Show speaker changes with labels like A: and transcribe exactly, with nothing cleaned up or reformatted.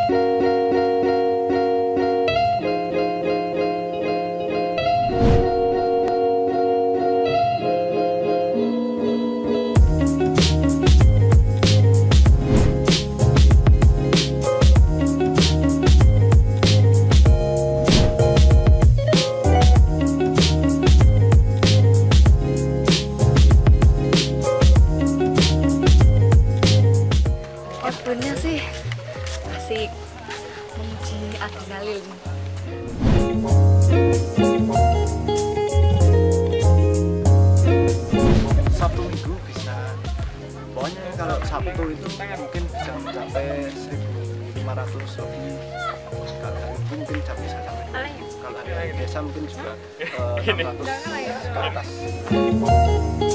A: Kebunnya sih asik, menguji adrenalin.
B: Sabtu Minggu bisa, pokoknya kalau Sabtu itu mungkin bisa mencapai seribu lima ratus lebih, kalau hari Minggu mungkin bisa sampai, kalau hari biasa mungkin juga uh, enam ratus ke atas.